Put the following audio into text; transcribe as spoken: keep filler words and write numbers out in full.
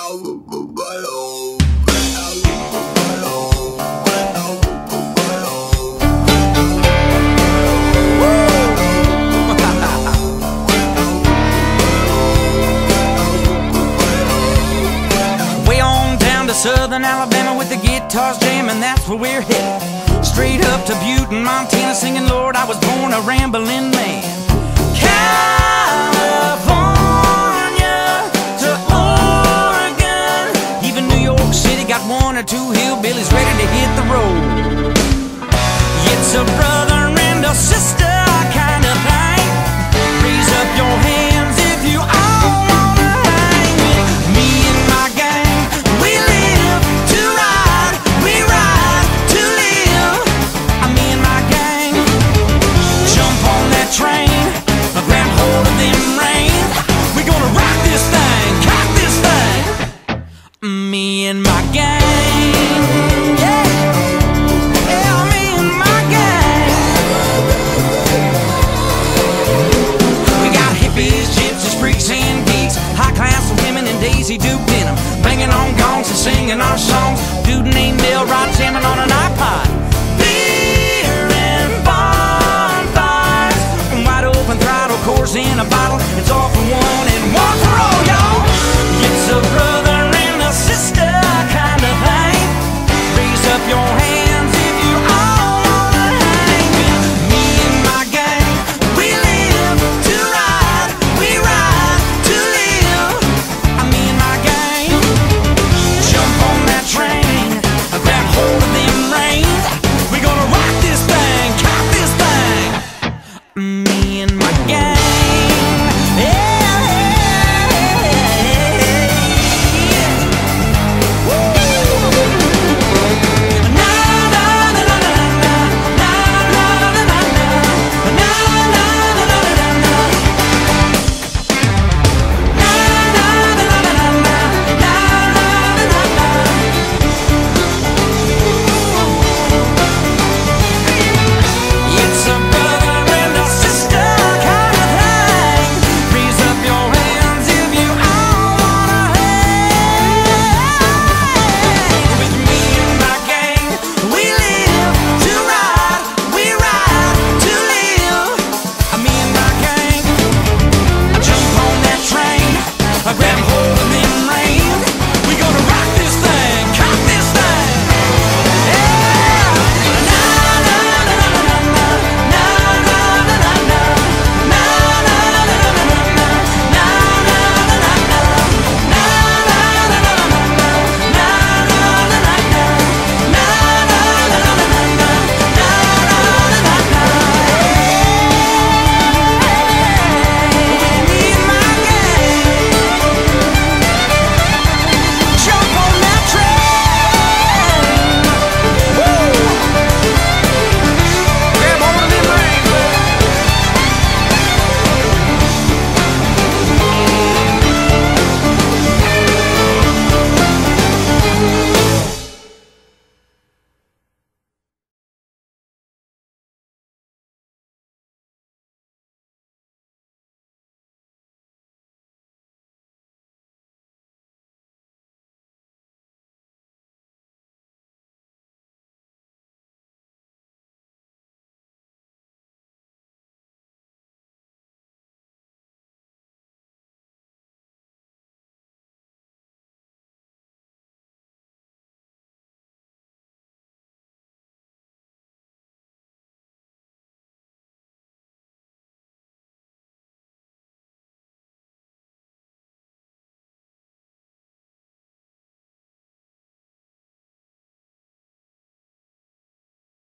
Southern Alabama with the guitars jamming, that's where we're headed. Straight up to Butte in Montana, singing, Lord, I was born a rambling man. California to Oregon, even New York City got one or two hillbillies ready to hit the road. It's a brother and a sister